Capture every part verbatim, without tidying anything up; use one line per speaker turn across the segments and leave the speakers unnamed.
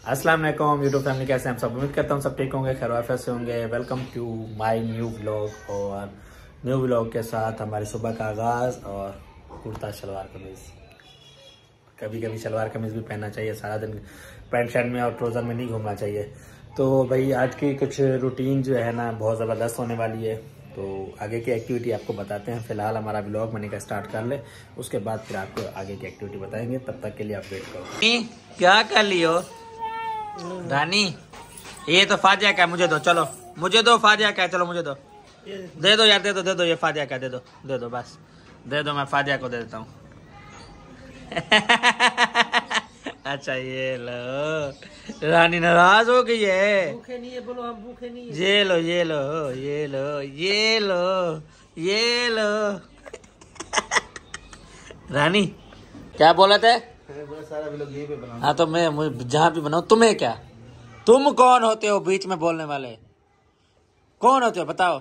अस्सलाम वालेकुम YouTube family, कैसे हैं आप सब। उम्मीद करता हूँ सब ठीक होंगे, खैर वाफियत से होंगे। Welcome to my new vlog और न्यू व्लॉग के साथ हमारी सुबह का आगाज़ और कुर्ता शलवार कमीज़। कभी कभी शलवार कमीज़ भी पहनना चाहिए, सारा दिन पैंट शर्ट में और ट्राउज़र में नहीं घूमना चाहिए। तो भाई आज की कुछ रूटीन जो है ना बहुत ज़बरदस्त होने वाली है, तो आगे की एक्टिविटी आपको बताते हैं। फिलहाल हमारा व्लॉग बने का स्टार्ट कर ले, उसके बाद फिर आपको आगे की एक्टिविटी बताएंगे। तब तक के लिए आप वेट करो। क्या कर लियो रानी? ये तो फाजिया का है, मुझे दो। चलो मुझे दो, फाजिया का है, चलो मुझे दो। दे दो यार, दे दो दे दो, ये फाजिया का दे दो, दे दो बस दे दो, मैं फाजिया को दे देता हूँ। अच्छा ये लो, रानी नाराज हो गई है।
भूखे नहीं है, बोलो हम भूखे नहीं है।
ये लो ये लो ये लो ये लो ये लो। रानी क्या बोला थे?
सारा व्लॉग यहीं पे बना।
हाँ तो मैं जहाँ भी बनाऊँ, तुम्हें क्या, तुम कौन होते हो बीच में बोलने वाले? कौन होते हो बताओ?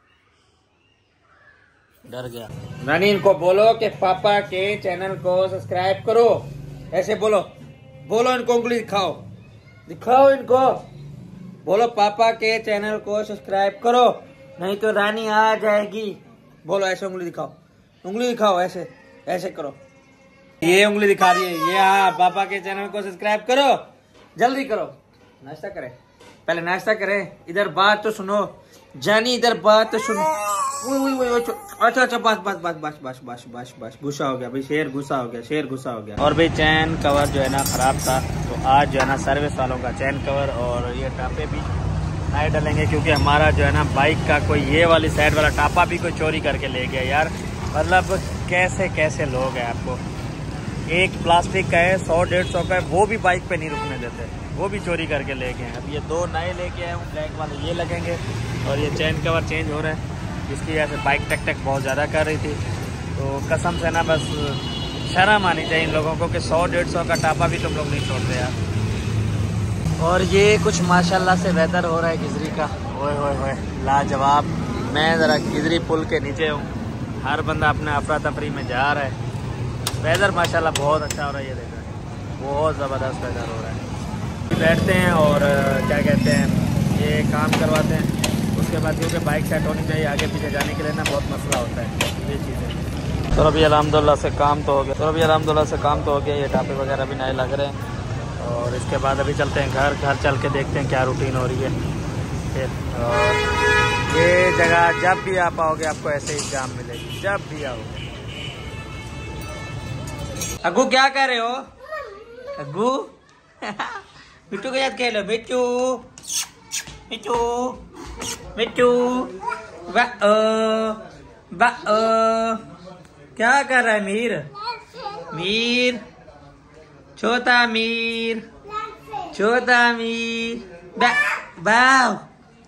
डर गया। रानी इनको बोलो कि पापा के चैनल को सब्सक्राइब करो। ऐसे बोलो, बोलो इनको, उंगली दिखाओ, दिखाओ इनको, बोलो पापा के चैनल को सब्सक्राइब करो, नहीं तो रानी आ जाएगी। बोलो ऐसे, उंगली दिखाओ, उंगली दिखाओ, ऐसे ऐसे करो। ये उंगली दिखा रही है ये। हाँ, पापा के चैनल को सब्सक्राइब करो, जल्दी करो। नाश्ता करें, पहले नाश्ता करें। इधर बात तो सुनो जानी, इधर बात तो सुनो। उई, उई, उई, अच्छा अच्छा बस बस बस बस बस बस बस बस गुस्सा हो गया भाई, शेर गुस्सा हो गया, शेर गुस्सा हो गया। और भाई चैन कवर जो है ना खराब था, तो आज जो है ना सर्विस वालों का चैन कवर और ये टापे भी नए डलेंगे, क्योंकि हमारा जो है ना बाइक का कोई ये वाली साइड वाला टापा भी कोई चोरी करके ले गया यार। मतलब कैसे कैसे लोग हैं, आपको एक प्लास्टिक का है, सौ डेढ़ सौ का है, वो भी बाइक पे नहीं रुकने देते, वो भी चोरी करके ले गए हैं। अब ये दो नए लेके आए हूँ, ब्लैक वाले ये लगेंगे, और ये चैन कवर चेंज हो रहा है, जिसकी वजह से बाइक टक टक बहुत ज़्यादा कर रही थी। तो कसम से ना बस शर्म आनी चाहिए इन लोगों को कि सौ डेढ़ सौ का टापा भी तुम लोग नहीं छोड़ते यार। और ये कुछ माशाल्लाह से वेदर हो रहा है गिजरी का, ओए होए होए लाजवाब। मैं ज़रा गिजरी पुल के नीचे हूँ, हर बंदा अपने अफरा तफरी में जा रहा है। वेदर माशाल्लाह बहुत अच्छा हो रहा है, ये देख रहे हैं, बहुत ज़बरदस्त वेदर हो रहा है। बैठते हैं और क्या कहते हैं ये काम करवाते हैं, उसके बाद क्योंकि बाइक सेट होनी चाहिए, आगे पीछे जाने के लिए ना बहुत मसला होता है ये चीज़ें। तो अभी अल्हम्दुलिल्लाह से काम तो हो गया, तो अभी अल्हम्दुलिल्लाह से काम तो हो गया। ये टापे वगैरह भी नए लग रहे हैं, और इसके बाद अभी चलते हैं घर। घर चल के देखते हैं क्या रूटीन हो रही है फिर। और ये जगह जब भी आप आओगे आपको ऐसे ही जाम मिलेगी, जब भी आओगे। अग्गू क्या कर रहे हो? अग्गू बिट्टू के साथ खेलो, बिट्टू बिट्टू बिट्टू वाओ वाओ। क्या कर रहा है मीर? मीर छोटा मीर छोटा मीर बाव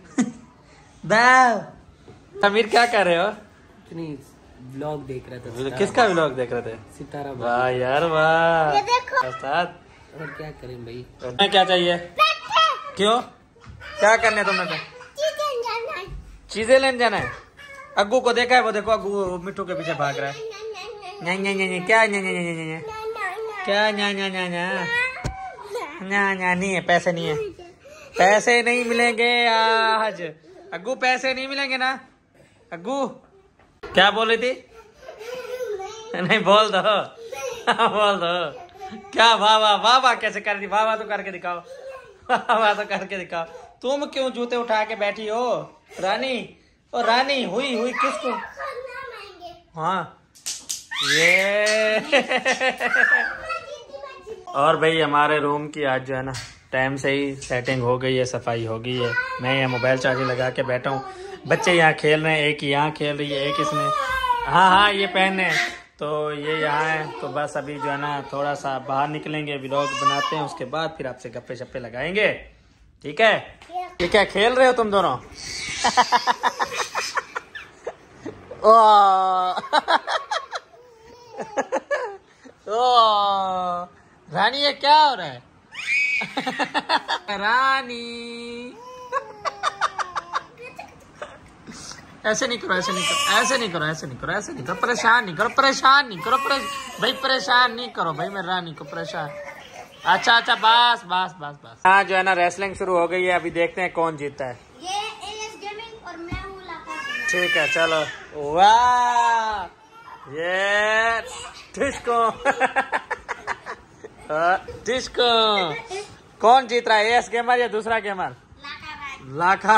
बाव। अमीर क्या कर रहे हो?
व्लॉग देख रहे थे।
किसका व्लॉग देख रहे थे?
सितारा।
वाह यार वाह।
और क्या करें भाई,
तुम्हें क्या चाहिए? क्यों, क्या करने तुमने? तो चीजें लेने जाना है। अग्गू को देखा है, वो देखो अग्गू मिट्टू के पीछे भाग रहा है। न्या न्या न्या न्या, क्या न्या न्या न्या न्या न्या, क्या न्या न्या न्या न्या न्या न्या। नहीं है, पैसे नहीं है, पैसे नहीं मिलेंगे आज। अग्गू पैसे नहीं मिलेंगे ना? अग्गू क्या बोल रही थी? नहीं बोल दो बोल दो। क्या वाह वाह वाह वाह कैसे कर रही थी? वाह वाह तो करके दिखाओ, वाह वाह तो करके दिखाओ। तुम क्यों जूते उठा के बैठी हो रानी? ओ रानी हुई हुई किसको? हाँ ये और भाई हमारे रूम की आज जो है ना टाइम से ही सेटिंग हो गई है, सफाई हो गई है। मैं यहाँ मोबाइल चार्जर लगा के बैठा हूँ, बच्चे यहाँ खेल रहे हैं, एक यहाँ खेल रही है, एक इसमें हाँ हाँ ये पहने, तो ये यहाँ है। तो बस अभी जो है ना थोड़ा सा बाहर निकलेंगे, व्लॉग बनाते हैं, उसके बाद फिर आपसे गप्पे शप्पे लगाएंगे। ठीक है? ये क्या खेल रहे हो तुम दोनों? ओ ओ रानी ये क्या हो रहा है? रानी ऐसे नहीं करो, ऐसे नहीं करो, ऐसे नहीं करो, ऐसे नहीं करो, ऐसे नहीं करो, परेशान नहीं करो, परेशान नहीं करो, भाई परेशान नहीं करो भाई, मेरी रानी को परेशान अच्छा अच्छा बस बस बस बस। हाँ जो है ना रेसलिंग शुरू हो गई है, अभी देखते हैं कौन जीतता है।
ये एएस गेमिंग और मैं हूँ लाखा।
ठीक है चलो। वाह ये डिस्को डिस्को। कौन जीत रहा है, एएस गेमर या दूसरा गेमर? लाखा।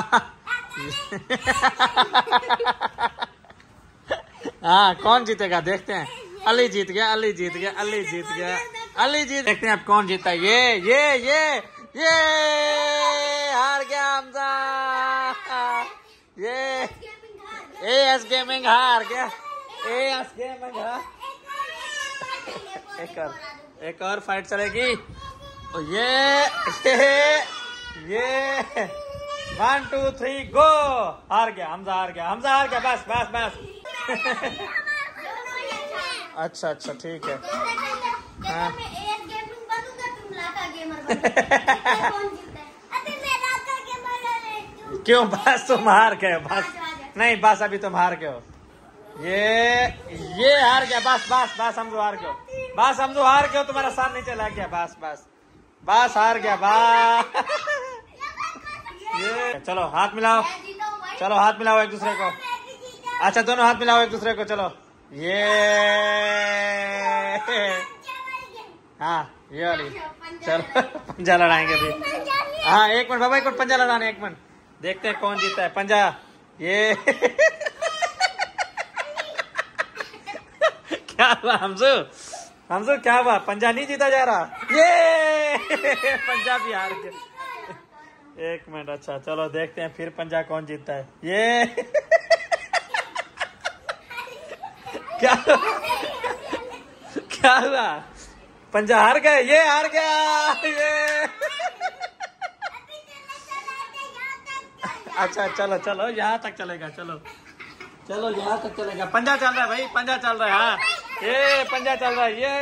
हाँ कौन जीतेगा देखते हैं। अली जीत गया, अली जीत गया, अली जीत गया, अली जीत। देखते हैं अब कौन जीता है। ये ये ये ये हार गया हमजा। ये एएस गेमिंग हार गया। एएस गेमिंग हार। एक और एक और फाइट चलेगी। ये ये ये वन टू थ्री गो। हार गया हमजा, हार गया हमजा, हार गया। बस बस बस। अच्छा अच्छा ठीक है। हाँ। क्यों बस तुम हार गए बस। नहीं बस अभी तुम हार गए हो। ये ये हार गया। बस बस बस हम जो हार गए हो। बस हम जो हार गए हो, तुम्हारा साथ नहीं चला गया। बस बस बस हार गया। बस ये चलो हाथ मिलाओ, चलो हाथ मिलाओ एक दूसरे को। अच्छा दोनों हाथ मिलाओ एक दूसरे को। चलो ये हाँ ये वाली। चलो पंजा लड़ाएंगे अभी। हाँ एक मिनट बाबा, एक मिनट पंजा लड़ाने, एक मिनट देखते हैं कौन जीता है। पंजा ये क्या हुआ हमजू, हमजू क्या हुआ? पंजा नहीं जीता जा रहा। ये पंजा भी हार गया। एक मिनट अच्छा चलो देखते हैं फिर पंजा कौन जीतता है। ये क्या क्या हुआ? पंजा हार गए, ये हार गया। ये अच्छा चलो चलो यहाँ तक चलेगा। चलो चलो यहाँ तक चलेगा। पंजा चल रहा है भाई, पंजा चल रहा है। हाँ ये पंजा चल रहा है। ये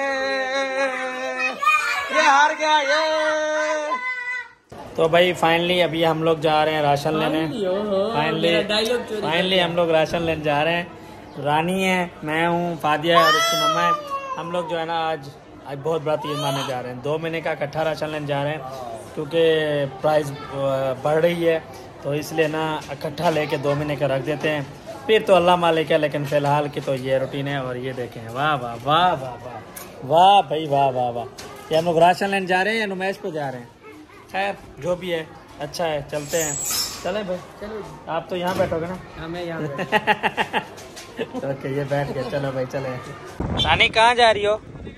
ये हार गया ये। तो भाई फाइनली अभी हम लोग जा रहे हैं राशन लेने। फाइनली फाइनली हम लोग राशन लेने जा रहे हैं। रानी है, मैं हूँ, फादिया है और उसकी मम्मा है। हम लोग जो है ना आज आज बहुत बड़ा तीर मारने जा रहे हैं। दो महीने का इकट्ठा राशन लेने जा रहे हैं क्योंकि प्राइस बढ़ रही है, तो इसलिए ना इकट्ठा लेके दो महीने का रख देते हैं। फिर तो अल्लाह मालिक है, लेकिन फ़िलहाल की तो ये रूटीन है। और ये देखें, वाह वाह वाह वाह वाह वाह भाई वाह वाह वाह। ये हम लोग राशन लेने जा रहे हैं या नुमाइश पे जा रहे हैं? खैर जो भी है अच्छा है, चलते हैं। चले भाई चलो, आप तो यहाँ बैठोगे ना? हाँ मैं यहाँ ओके ये बैठ गया। चलो भाई चले। रानी कहाँ जा रही हो,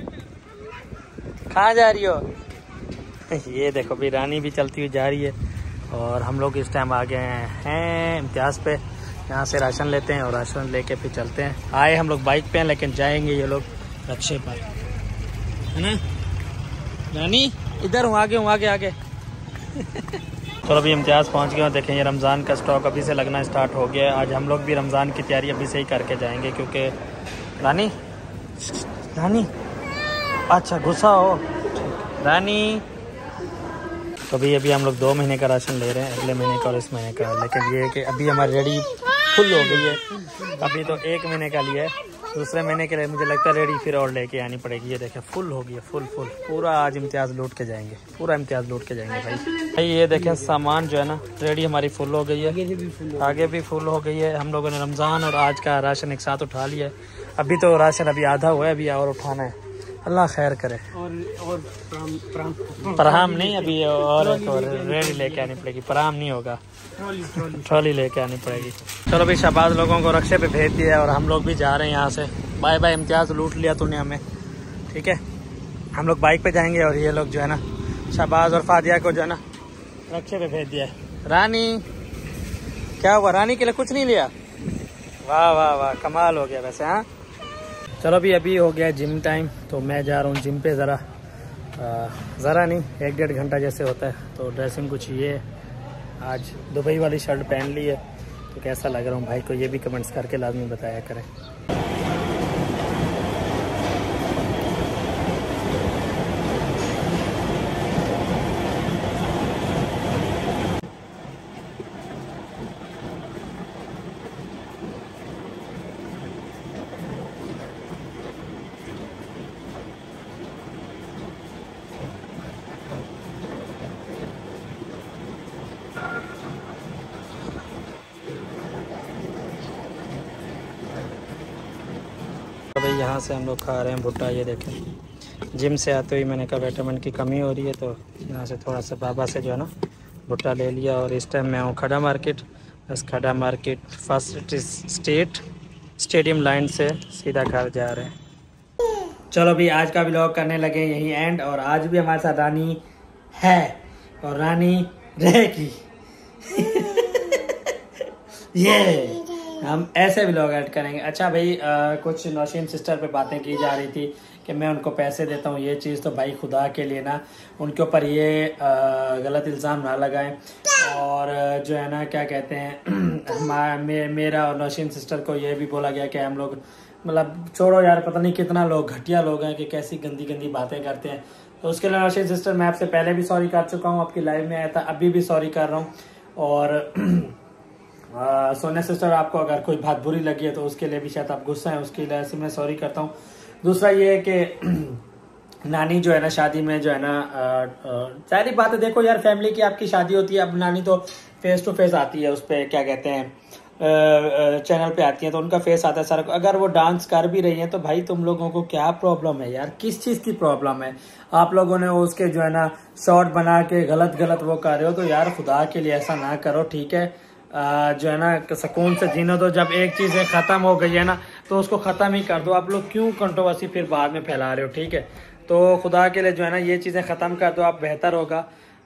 कहाँ जा रही हो? ये देखो भी रानी भी चलती हुई जा रही है। और हम लोग इस टाइम आ गए हैं इम्तियाज़ पे। यहाँ से राशन लेते हैं और राशन लेके फिर चलते हैं। आए हम लोग बाइक पे हैं लेकिन जाएंगे ये लोग रक्शे पर, है ना? रानी इधर हूँ, आगे हूँ, आगे आगे। चलो अभी इम्तियाज़ पहुँच गए। देखें ये रमज़ान का स्टॉक अभी से लगना स्टार्ट हो गया है। आज हम लोग भी रमज़ान की तैयारी अभी से ही करके जाएंगे क्योंकि रानी रानी अच्छा गुस्सा हो रानी। तो अभी अभी हम लोग दो महीने का राशन ले रहे हैं, अगले महीने का और इस महीने का। लेकिन ये है कि अभी हमारी रेडी फुल हो गई है। अभी तो एक महीने का लिया है, दूसरे महीने के लिए मुझे लगता है रेडी फिर और लेके आनी पड़ेगी। ये देखें फुल हो गई है, फुल फुल पूरा। आज इम्तियाज़ लूट के जाएंगे, पूरा इम्तियाज़ लूट के जाएंगे भाई। भाई ये देखें सामान जो है ना रेडी हमारी फुल हो गई है, आगे भी फुल हो गई है। हम लोगों ने रमज़ान और आज का राशन एक साथ उठा लिया है। अभी तो राशन अभी आधा हुआ है, अभी और उठाना है। अल्लाह खैर करे। और और पराम नहीं, अभी और रेडी लेके आनी पड़ेगी। पराम नहीं होगा, ट्रॉली लेके आनी पड़ेगी। चलो भाई शहबाज लोगों को रक्शे पे भेज दिया और हम लोग भी जा रहे हैं यहाँ से। बाय बाय इम्तियाज़, लूट लिया तूने हमें, ठीक है? हम लोग बाइक पे जाएंगे और ये लोग जो है ना शहबाज और फादिया को जो है ना रक्शे पे भेज दिया। रानी क्या हुआ, रानी के लिए कुछ नहीं लिया? वाह वाह वाह कमाल हो गया वैसे। हाँ चलो अभी अभी हो गया जिम टाइम, तो मैं जा रहा हूँ जिम पे। ज़रा ज़रा नहीं एक डेढ़ घंटा जैसे होता है। तो ड्रेसिंग कुछ ये आज दुबई वाली शर्ट पहन ली है, तो कैसा लग रहा हूँ भाई को ये भी कमेंट्स करके लाजमी बताया करें।
यहाँ से हम लोग खा रहे हैं भुट्टा। ये देखें, जिम से आते हुए मैंने कहा विटामिन की कमी हो रही है, तो यहाँ से थोड़ा सा बाबा से जो है ना भुट्टा ले लिया। और इस टाइम मैं हूँ खड़ा मार्केट। बस खड़ा market first state stadium line से सीधा घर जा रहे हैं। चलो भी आज का व्लॉग करने लगे यही एंड। और आज भी हमारे साथ रानी है और रानी रहेगी। ये हम ऐसे व्लॉग ऐड करेंगे। अच्छा भाई, आ, कुछ नौशीन सिस्टर पे बातें की जा रही थी कि मैं उनको पैसे देता हूँ, ये चीज़ तो भाई खुदा के लिए ना उनके ऊपर ये आ, गलत इल्ज़ाम ना लगाएं। और जो है ना क्या कहते हैं, मे, मेरा और नौशीन सिस्टर को ये भी बोला गया कि हम लोग मतलब छोड़ो यार, पता नहीं कितना लोग घटिया लोग हैं कि कैसी गंदी गंदी बातें करते हैं। तो उसके लिए नौशीन सिस्टर मैं आपसे पहले भी सॉरी कर चुका हूँ, आपकी लाइव में आया था, अभी भी सॉरी कर रहा हूँ। और आ, सोनिया सिस्टर, आपको अगर कोई बात बुरी लगी है तो उसके लिए भी शायद आप गुस्सा हैं, उसके लिए से मैं सॉरी करता हूँ। दूसरा ये है कि नानी जो है ना शादी में जो है ना, सारी बातें देखो यार, फैमिली की आपकी शादी होती है, अब नानी तो फेस टू फेस आती है, उस पर क्या कहते हैं चैनल पे आती है तो उनका फेस आता है सारा। अगर वो डांस कर भी रही है तो भाई तुम लोगों को क्या प्रॉब्लम है यार, किस चीज की प्रॉब्लम है? आप लोगों ने उसके जो है ना शॉर्ट बना के गलत गलत वो कर रहे हो, तो यार खुदा के लिए ऐसा ना करो, ठीक है? आ, जो है ना सुकून से जीना दो। जब एक चीज खत्म हो गई है ना तो उसको खत्म ही कर दो। आप लोग क्यों कंट्रोवर्सी फिर बाद में फैला रहे हो, ठीक है? तो खुदा के लिए जो है ना ये चीजें खत्म कर दो आप, बेहतर होगा।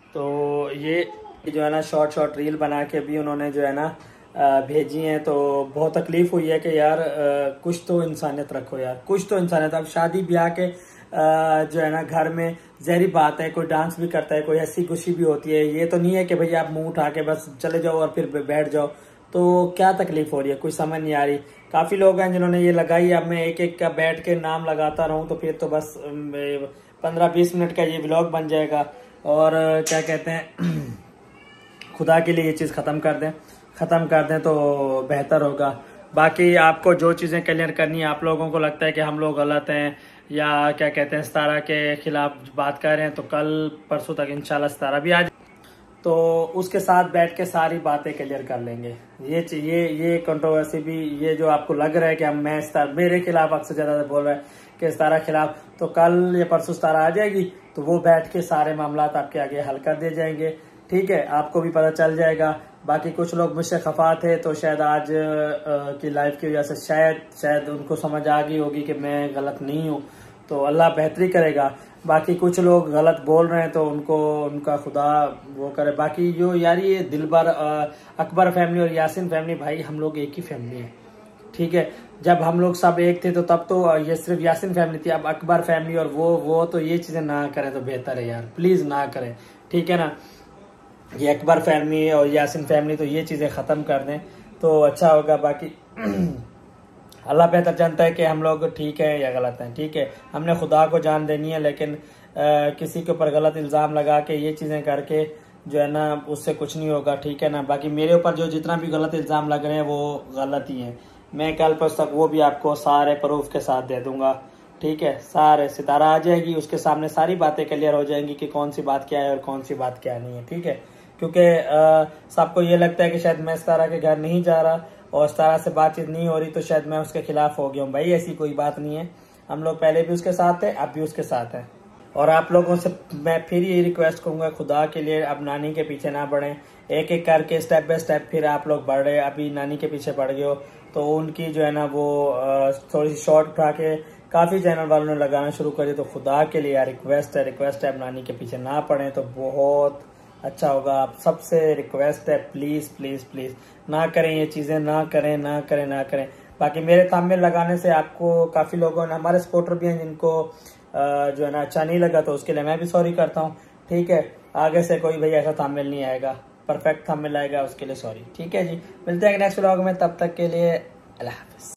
तो ये जो है ना शॉर्ट शॉर्ट रील बना के भी उन्होंने जो है ना भेजी हैं, तो बहुत तकलीफ हुई है कि यार आ, कुछ तो इंसानियत रखो यार, कुछ तो इंसानियत। अब शादी ब्याह के आ, जो है ना घर में जहरी बात है, कोई डांस भी करता है, कोई हंसी खुशी भी होती है। ये तो नहीं है कि भैया आप मुंह उठा के बस चले जाओ और फिर बैठ जाओ। तो क्या तकलीफ हो रही है, कुछ समझ नहीं आ रही। काफी लोग हैं जिन्होंने ये लगाई, अब मैं एक एक का बैठ के नाम लगाता रहूं तो फिर तो बस पंद्रह बीस मिनट का ये व्लॉग बन जाएगा। और क्या कहते हैं, खुदा के लिए ये चीज खत्म कर दें, खत्म कर दें तो बेहतर होगा। बाकी आपको जो चीजें क्लियर करनी है, आप लोगों को लगता है कि हम लोग गलत हैं या क्या कहते हैं सितारा के खिलाफ बात कर रहे हैं, तो कल परसों तक इंशाल्लाह सितारा भी आ जाए, तो उसके साथ बैठ के सारी बातें क्लियर कर लेंगे। ये ये ये कंट्रोवर्सी भी, ये जो आपको लग रहा है कि हम मैं सितारा मेरे खिलाफ अक्सर ज्यादा बोल रहा है कि सितारा खिलाफ, तो कल या परसों सितारा आ जाएगी तो वो बैठ के सारे मामला आपके आगे हल कर दिए जाएंगे, ठीक है? आपको भी पता चल जाएगा। बाकी कुछ लोग मुझसे खफा थे तो शायद आज आ, की लाइव की वजह से शायद शायद उनको समझ आ गई होगी कि मैं गलत नहीं हूँ, तो अल्लाह बेहतरी करेगा। बाकी कुछ लोग गलत बोल रहे हैं तो उनको उनका खुदा वो करे। बाकी जो यार ये दिलबर अकबर फैमिली और यासिन फैमिली, भाई हम लोग एक ही फैमिली है, ठीक है? जब हम लोग सब एक थे तो तब तो ये सिर्फ यासिन फैमिली थी, अब अकबर फैमिली और वो वो तो ये चीजें ना करें तो बेहतर है यार, प्लीज ना करें, ठीक है ना? ये अकबर फैमिली और यासिन फैमिली तो ये चीजें खत्म कर दें तो अच्छा होगा। बाकी अल्लाह बेहतर जानता है कि हम लोग ठीक है या गलत हैं, ठीक है? हमने खुदा को जान देनी है, लेकिन आ, किसी के ऊपर गलत इल्जाम लगा के ये चीजें करके जो है ना उससे कुछ नहीं होगा, ठीक है ना? बाकी मेरे ऊपर जो जितना भी गलत इल्जाम लग रहे हैं वो गलत ही है। मैं कल परसों तक वो भी आपको सारे प्रूफ के साथ दे दूंगा, ठीक है? सारे सितारा आ जाएगी, उसके सामने सारी बातें क्लियर हो जाएंगी कि कौन सी बात क्या है और कौन सी बात क्या नहीं है, ठीक है? क्योंकि सबको ये लगता है कि शायद मैं सितारा के घर नहीं जा रहा और सितारा से बातचीत नहीं हो रही तो शायद मैं उसके खिलाफ हो गया हूँ। भाई ऐसी कोई बात नहीं है, हम लोग पहले भी उसके साथ थे, अब भी उसके साथ हैं। और आप लोगों से मैं फिर यही रिक्वेस्ट करूंगा, खुदा के लिए अब नानी के पीछे ना बढ़ें, एक एक करके स्टेप बाय स्टेप फिर आप लोग बढ़ रहे। अभी नानी के पीछे बढ़ गए हो तो उनकी जो है ना वो थोड़ी सी शॉर्ट उठा के काफी चैनल वालों ने लगाना शुरू कर दिया, तो खुदा के लिए रिक्वेस्ट है रिक्वेस्ट है अब नानी के पीछे ना पड़े तो बहुत अच्छा होगा। आप सबसे रिक्वेस्ट है, प्लीज प्लीज प्लीज ना करें ये चीजें, ना करें ना करें ना करें। बाकी मेरे थंबनेल लगाने से आपको काफी लोगों ने, हमारे सपोर्टर भी हैं जिनको जो है ना अच्छा नहीं लगा, तो उसके लिए मैं भी सॉरी करता हूँ, ठीक है? आगे से कोई भाई ऐसा थंबनेल नहीं आएगा, परफेक्ट थंबनेल आएगा, उसके लिए सॉरी, ठीक है जी? मिलते हैं नेक्स्ट व्लॉग में, तब तक के लिए अल्लाह हाफिज।